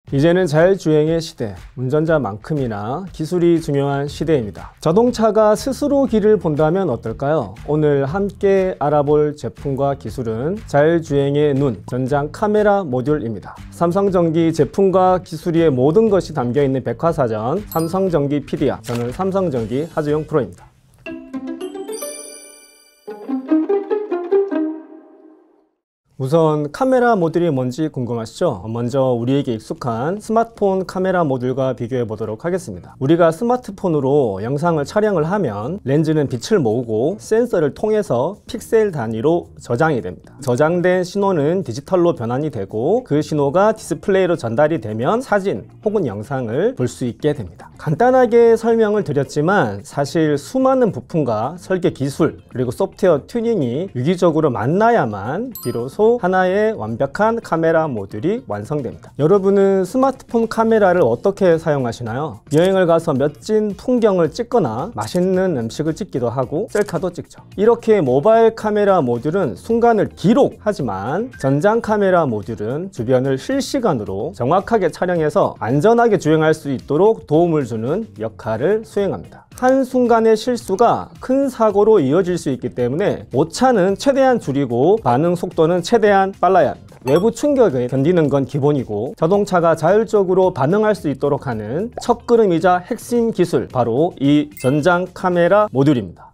이제는 자율주행의 시대, 운전자만큼이나 기술이 중요한 시대입니다. 자동차가 스스로 길을 본다면 어떨까요? 오늘 함께 알아볼 제품과 기술은 자율주행의 눈, 전장 카메라 모듈입니다. 삼성전기 제품과 기술의 모든 것이 담겨있는 백화사전 삼성전기 PD야. 저는 삼성전기 하주영 프로입니다. 우선 카메라 모듈이 뭔지 궁금하시죠? 먼저 우리에게 익숙한 스마트폰 카메라 모듈과 비교해 보도록 하겠습니다. 우리가 스마트폰으로 영상을 촬영을 하면 렌즈는 빛을 모으고 센서를 통해서 픽셀 단위로 저장이 됩니다. 저장된 신호는 디지털로 변환이 되고 그 신호가 디스플레이로 전달이 되면 사진 혹은 영상을 볼 수 있게 됩니다. 간단하게 설명을 드렸지만 사실 수많은 부품과 설계 기술 그리고 소프트웨어 튜닝이 유기적으로 만나야만 비로소 하나의 완벽한 카메라 모듈이 완성됩니다. 여러분은 스마트폰 카메라를 어떻게 사용하시나요? 여행을 가서 멋진 풍경을 찍거나 맛있는 음식을 찍기도 하고 셀카도 찍죠. 이렇게 모바일 카메라 모듈은 순간을 기록하지만 전장 카메라 모듈은 주변을 실시간으로 정확하게 촬영해서 안전하게 주행할 수 있도록 도움을 주는 역할을 수행합니다. 한순간의 실수가 큰 사고로 이어질 수 있기 때문에 오차는 최대한 줄이고 반응 속도는 최대한 빨라야 합니다. 외부 충격을 견디는 건 기본이고 자동차가 자율적으로 반응할 수 있도록 하는 첫걸음이자 핵심 기술, 바로 이 전장 카메라 모듈입니다.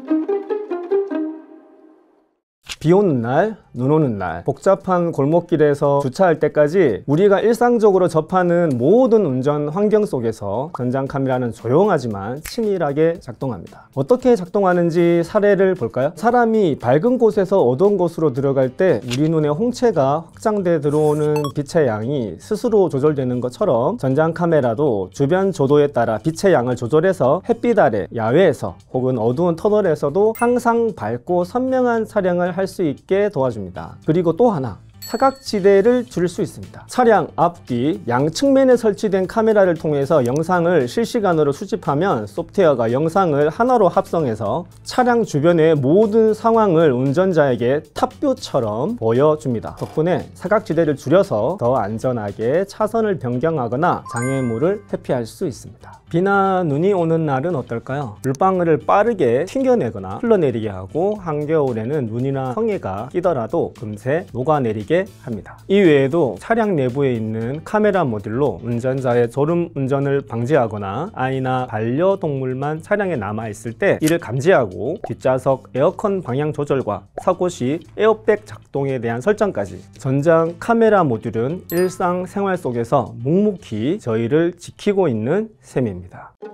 비 오는 날, 눈 오는 날, 복잡한 골목길에서 주차할 때까지 우리가 일상적으로 접하는 모든 운전 환경 속에서 전장 카메라는 조용하지만 치밀하게 작동합니다. 어떻게 작동하는지 사례를 볼까요? 사람이 밝은 곳에서 어두운 곳으로 들어갈 때 우리 눈의 홍채가 확장돼 들어오는 빛의 양이 스스로 조절되는 것처럼 전장 카메라도 주변 조도에 따라 빛의 양을 조절해서 햇빛 아래, 야외에서 혹은 어두운 터널에서도 항상 밝고 선명한 촬영을 할 수 있게 도와줍니다. 그리고 또 하나, 사각지대를 줄일 수 있습니다. 차량 앞뒤 양측면에 설치된 카메라를 통해서 영상을 실시간으로 수집하면 소프트웨어가 영상을 하나로 합성해서 차량 주변의 모든 상황을 운전자에게 탑뷰처럼 보여줍니다. 덕분에 사각지대를 줄여서 더 안전하게 차선을 변경하거나 장애물을 회피할 수 있습니다. 비나 눈이 오는 날은 어떨까요? 물방울을 빠르게 튕겨내거나 흘러내리게 하고 한겨울에는 눈이나 성에가 끼더라도 금세 녹아내리게 합니다. 이 외에도 차량 내부에 있는 카메라 모듈로 운전자의 졸음 운전을 방지하거나 아이나 반려동물만 차량에 남아있을 때 이를 감지하고 뒷좌석 에어컨 방향 조절과 사고 시 에어백 작동에 대한 설정까지, 전장 카메라 모듈은 일상생활 속에서 묵묵히 저희를 지키고 있는 셈입니다.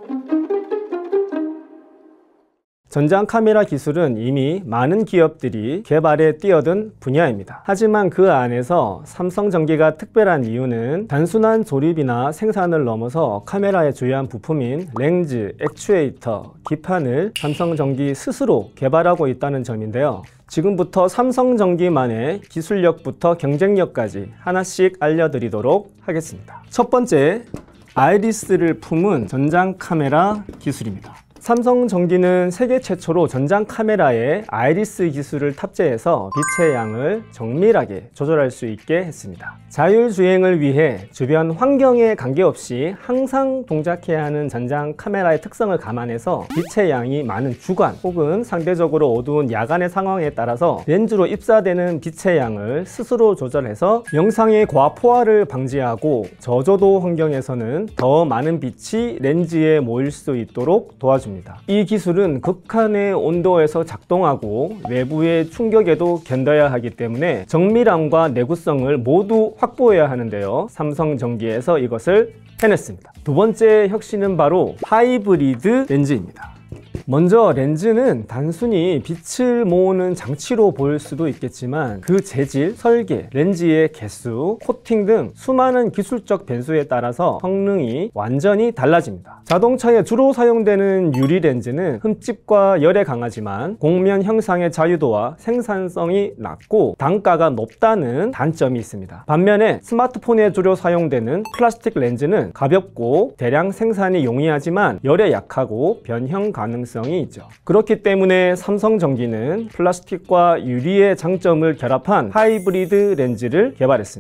전장 카메라 기술은 이미 많은 기업들이 개발에 뛰어든 분야입니다. 하지만 그 안에서 삼성전기가 특별한 이유는 단순한 조립이나 생산을 넘어서 카메라의 주요한 부품인 렌즈, 액추에이터, 기판을 삼성전기 스스로 개발하고 있다는 점인데요. 지금부터 삼성전기만의 기술력부터 경쟁력까지 하나씩 알려드리도록 하겠습니다. 첫 번째, 아이리스를 품은 전장 카메라 기술입니다. 삼성전기는 세계 최초로 전장 카메라에 아이리스 기술을 탑재해서 빛의 양을 정밀하게 조절할 수 있게 했습니다. 자율주행을 위해 주변 환경에 관계없이 항상 동작해야 하는 전장 카메라의 특성을 감안해서 빛의 양이 많은 주간 혹은 상대적으로 어두운 야간의 상황에 따라서 렌즈로 입사되는 빛의 양을 스스로 조절해서 영상의 과포화를 방지하고 저조도 환경에서는 더 많은 빛이 렌즈에 모일 수 있도록 도와줍니다. 이 기술은 극한의 온도에서 작동하고 외부의 충격에도 견뎌야 하기 때문에 정밀함과 내구성을 모두 확보해야 하는데요. 삼성전기에서 이것을 해냈습니다. 두 번째 혁신은 바로 하이브리드 렌즈입니다. 먼저 렌즈는 단순히 빛을 모으는 장치로 보일 수도 있겠지만 그 재질, 설계, 렌즈의 개수, 코팅 등 수많은 기술적 변수에 따라서 성능이 완전히 달라집니다. 자동차에 주로 사용되는 유리 렌즈는 흠집과 열에 강하지만 곡면 형상의 자유도와 생산성이 낮고 단가가 높다는 단점이 있습니다. 반면에 스마트폰에 주로 사용되는 플라스틱 렌즈는 가볍고 대량 생산이 용이하지만 열에 약하고 변형 가능성이 있죠. 그렇기 때문에 삼성전기는 플라스틱과 유리의 장점을 결합한 하이브리드 렌즈를 개발했습니다.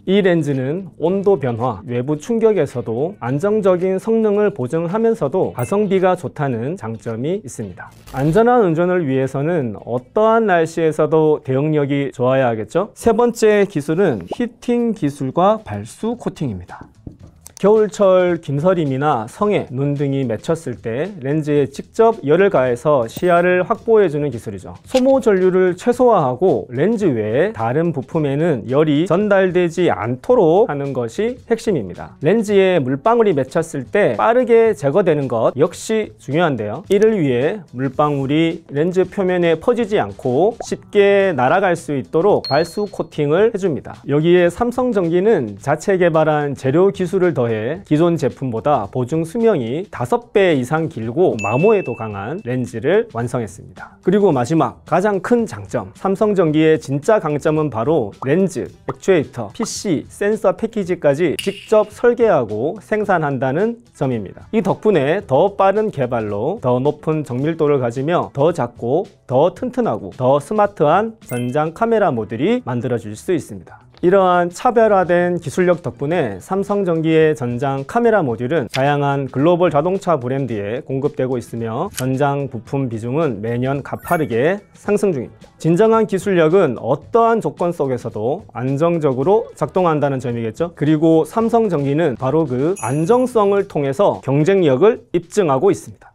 이 렌즈는 온도 변화, 외부 충격에서도 안정적인 성능을 보증하면서도 가성비가 좋다는 장점이 있습니다. 안전한 운전을 위해서는 어떠한 날씨에서도 대응력이 좋아야 하겠죠? 세 번째 기술은 히팅 기술과 발수 코팅입니다. 겨울철 김서림이나 성해, 눈 등이 맺혔을 때 렌즈에 직접 열을 가해서 시야를 확보해주는 기술이죠. 소모 전류를 최소화하고 렌즈 외에 다른 부품에는 열이 전달되지 않도록 하는 것이 핵심입니다. 렌즈에 물방울이 맺혔을 때 빠르게 제거되는 것 역시 중요한데요. 이를 위해 물방울이 렌즈 표면에 퍼지지 않고 쉽게 날아갈 수 있도록 발수 코팅을 해줍니다. 여기에 삼성전기는 자체 개발한 재료 기술을 더해 기존 제품보다 보증 수명이 5배 이상 길고 마모에도 강한 렌즈를 완성했습니다. 그리고 마지막 가장 큰 장점, 삼성전기의 진짜 강점은 바로 렌즈, 액추에이터, PC, 센서 패키지까지 직접 설계하고 생산한다는 점입니다. 이 덕분에 더 빠른 개발로 더 높은 정밀도를 가지며 더 작고 더 튼튼하고 더 스마트한 전장 카메라 모듈이 만들어질 수 있습니다. 이러한 차별화된 기술력 덕분에 삼성전기의 전장 카메라 모듈은 다양한 글로벌 자동차 브랜드에 공급되고 있으며 전장 부품 비중은 매년 가파르게 상승 중입니다. 진정한 기술력은 어떠한 조건 속에서도 안정적으로 작동한다는 점이겠죠. 그리고 삼성전기는 바로 그 안정성을 통해서 경쟁력을 입증하고 있습니다.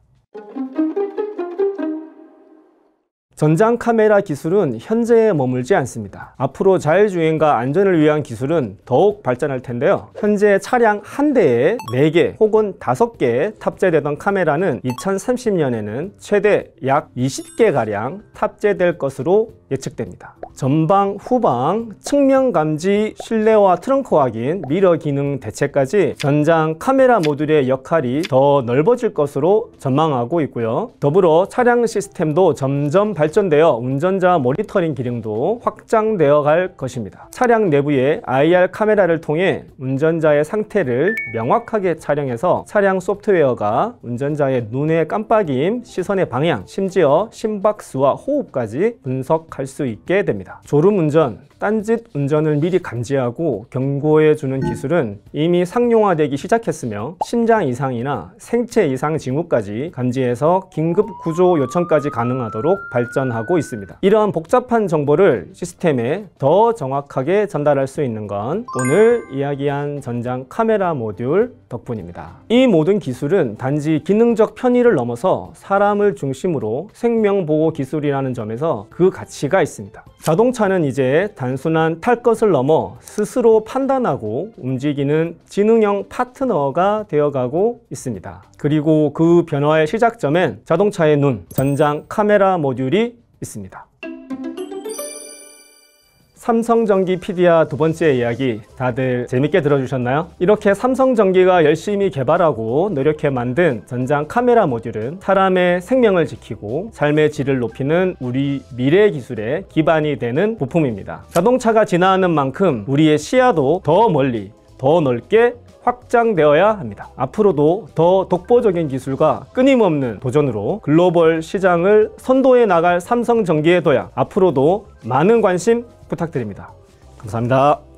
전장 카메라 기술은 현재에 머물지 않습니다. 앞으로 자율주행과 안전을 위한 기술은 더욱 발전할 텐데요. 현재 차량 한 대에 4개 혹은 5개 탑재되던 카메라는 2030년에는 최대 약 20개가량 탑재될 것으로 예측됩니다. 전방, 후방, 측면 감지, 실내화 트렁크 확인, 미러 기능 대체까지 전장 카메라 모듈의 역할이 더 넓어질 것으로 전망하고 있고요. 더불어 차량 시스템도 점점 발전되어 운전자 모니터링 기능도 확장되어 갈 것입니다. 차량 내부에 IR 카메라를 통해 운전자의 상태를 명확하게 촬영해서 차량 소프트웨어가 운전자의 눈의 깜빡임, 시선의 방향, 심지어 심박수와 호흡까지 분석할 수 있게 됩니다. 졸음운전, 딴짓 운전을 미리 감지하고 경고해주는 기술은 이미 상용화되기 시작했으며 심장 이상이나 생체 이상 징후까지 감지해서 긴급 구조 요청까지 가능하도록 발전하고 있습니다. 이러한 복잡한 정보를 시스템에 더 정확하게 전달할 수 있는 건 오늘 이야기한 전장 카메라 모듈 덕분입니다. 이 모든 기술은 단지 기능적 편의를 넘어서 사람을 중심으로 생명보호 기술이라는 점에서 그 가치가 있습니다. 자동차는 이제 단순한 탈 것을 넘어 스스로 판단하고 움직이는 지능형 파트너가 되어가고 있습니다. 그리고 그 변화의 시작점엔 자동차의 눈, 전장 카메라 모듈이 있습니다. 삼성전기 PD야 두 번째 이야기 다들 재밌게 들어주셨나요? 이렇게 삼성전기가 열심히 개발하고 노력해 만든 전장 카메라 모듈은 사람의 생명을 지키고 삶의 질을 높이는 우리 미래 기술의 기반이 되는 부품입니다. 자동차가 진화하는 만큼 우리의 시야도 더 멀리, 더 넓게 확장되어야 합니다. 앞으로도 더 독보적인 기술과 끊임없는 도전으로 글로벌 시장을 선도해 나갈 삼성전기의 도약, 앞으로도 많은 관심 부탁드립니다. 감사합니다.